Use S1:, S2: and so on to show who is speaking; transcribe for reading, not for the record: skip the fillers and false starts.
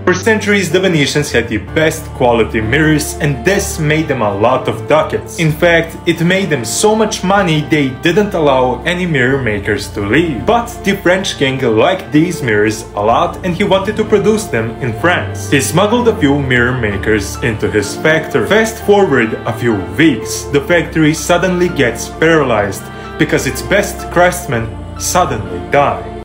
S1: For centuries, the Venetians had the best quality mirrors, and this made them a lot of ducats. In fact, it made them so much money they didn't allow any mirror makers to leave. But the French king liked these mirrors a lot and he wanted to produce them in France. He smuggled a few mirror makers into his factory. Fast forward a few weeks, the factory suddenly gets paralyzed because its best craftsmen suddenly die.